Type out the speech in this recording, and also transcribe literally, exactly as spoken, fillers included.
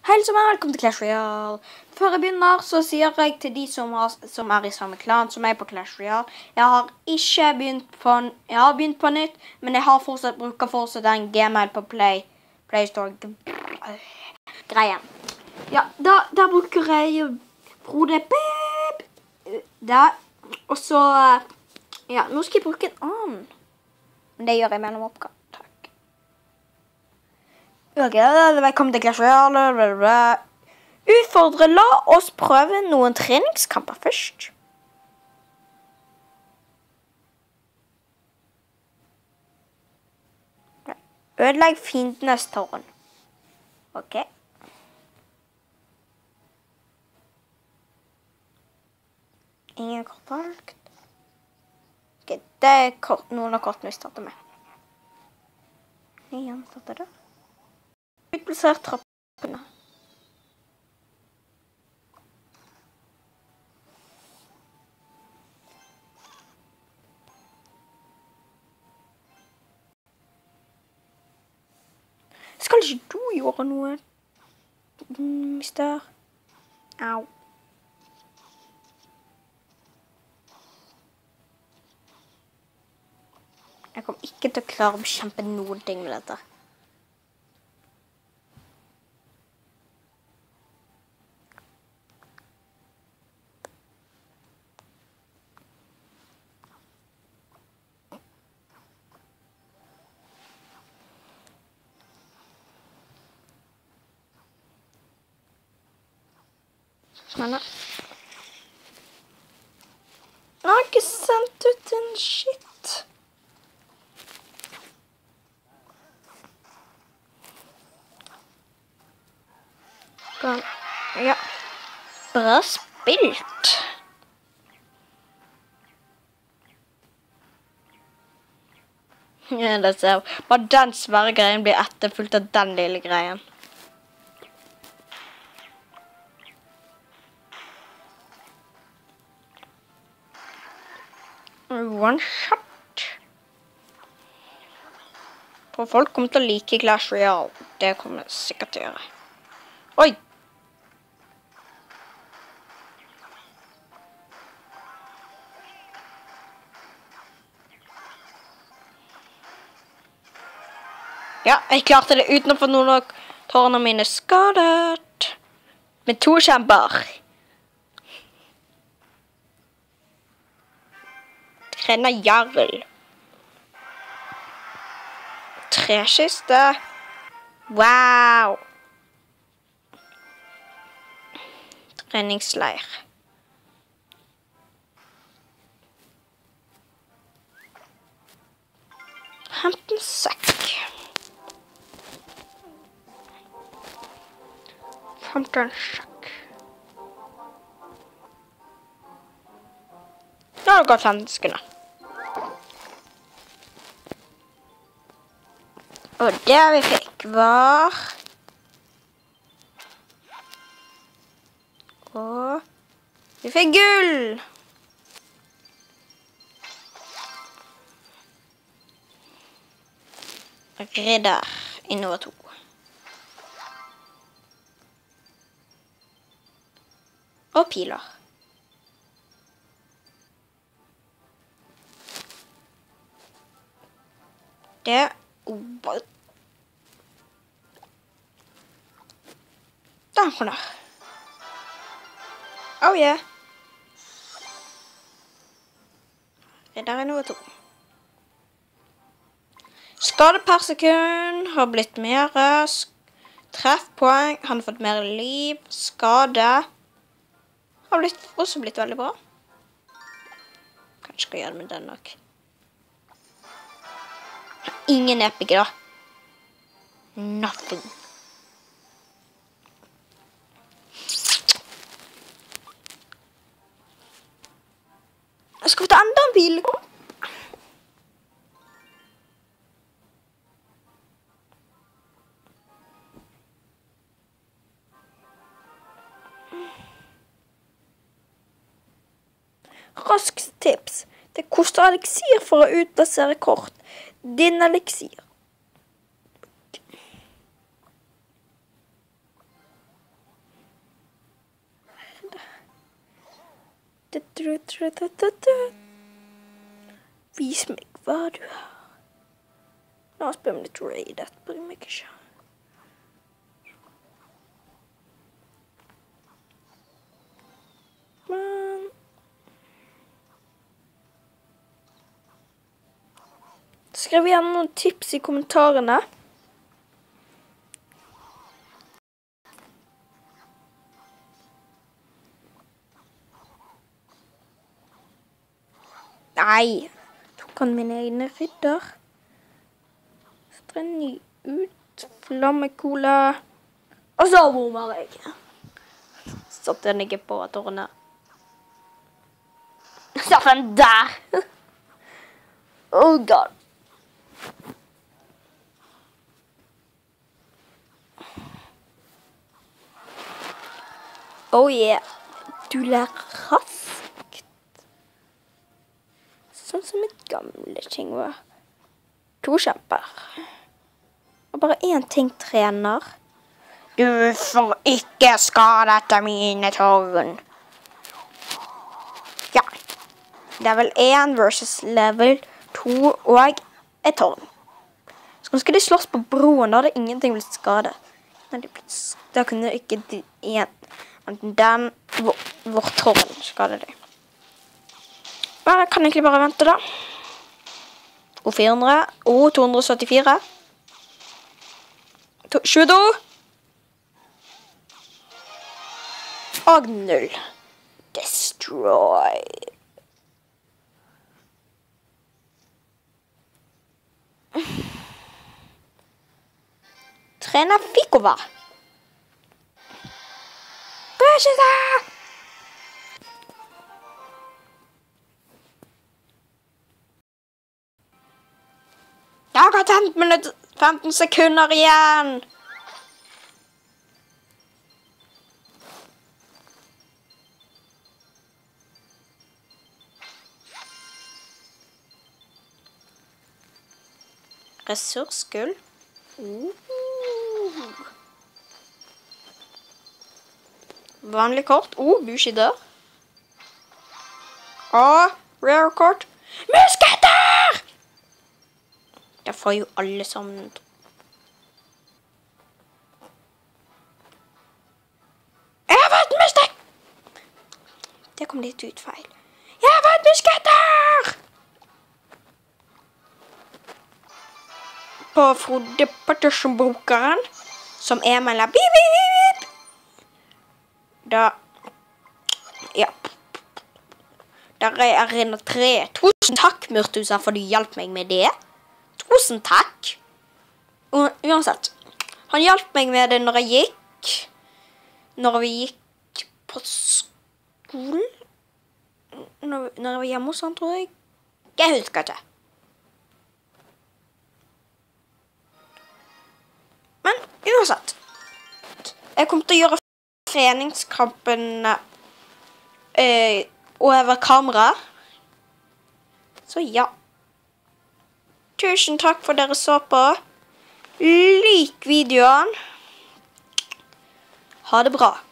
Hei som er, velkommen til Clash Royale. Før jeg begynner, så sier jeg til de som, har, som er i samme klan som er på Clash Royale. Jeg har ikke begynt på, jeg har begynt på nytt, men jeg har fortsatt, bruker fortsatt den Gmail på Play, Play Store greien. Ja, da, da bruker jeg Frode Pep. Der. Og så, ja, nå skal jeg bruke en annen. Men det gjør jeg mellom oppgaver. Ok, velkommen til Clash Royale. Utfordre, la oss prøve noen treningskamper først. Ødelegg fiendenes tårn. Ok. Ingen kort valgt. Ok, det er kort, noen av kortene vi starter med. Igjen starter det. Utplasser trappene. Skal ikke du gjøre noe, mister? Au. Jeg kommer ikke til å klare å bekjempe noen ting med dette. Men jeg har ikke sendt ut en shit. Ja. Bra spilt. Ja, det ser. Bare den svære greien blir etterfulgt av den lille greien. One shot. For folk kommer til å like Clash Royale. Det kommer jeg sikkert til å gjøre. Oi! Ja, jeg klarte det uten å få noen av tårene mine skadet. Med to kjemper. Trener Jarl. Trekiste. Wow. Treningsleir. Hent en sekk. Hent en sekk. Nå har det gått femten sekunder. Og det vi fikk var... Og... Vi fikk gull! Ridder innover to. Og piler. Det... Oh, den kommer. Oh yeah. Ridder er noe to. Skade per sekund har blitt mer. Treffpoeng har fått mer liv. Skade har blitt, også blitt veldig bra. Kanskje skal gjøre det med den nok. Ingen epic da. Nothing. Skal vi ta enda en bil? Raskt tips. Det koster eliksir for å utplassere kort. Din eliksir. Vis meg hva du har. La oss spille litt raid, dette bryr meg ikke. Men... Skriv igjen noen tips i kommentarene. Nei, tok han min egne ridder. Setter en ny ut, flammekola. Og så bommer jeg. Satt den ikke på tårnet. Satt den der. Oh god. Oh yeah, du lærer raskt. Sånn som et gamle ting var. To kjemper. Og bare en ting trener. Du får ikke skade etter mine tårn. Ja. Level én versus level to og et tårn. Så nå skal de slåss på broen, da hadde ingenting blitt skadet. Da kunne ikke de en, den, vår, vår tårn skade det. Jeg kan egentlig bare vente da. Og fire hundre, og to hundre syttifire. tjueto. Og null. Destroy. Trener Fikova. Bøsjete! Jeg har gått femten minutter, femten sekunder igjen. Ressursgull. Uh. Vanlig kort. Oh, Bushi dør. Og rare kort. Musketter! Det får jo alle sammen. Jeg har fått musketter! Det kom litt ut feil. Jeg har fått musketter! På Frode Pettersen-brukeren, som er mellom bip, bip, bip, bip. Da, ja. Der er arena tre. Tusen takk, Murtusa, for du hjalp meg med det. Tusen takk. Og uansett, han hjalp meg med det når jeg gikk, når vi gikk på skolen, når, når jeg var hjemme hos han, tror jeg. Jeg husker ikke. Men uansett, jeg kommer til å gjøre treningskampen øh, over kamera. Så ja. Tusen takk for dere så på. Lik videoen. Ha det bra.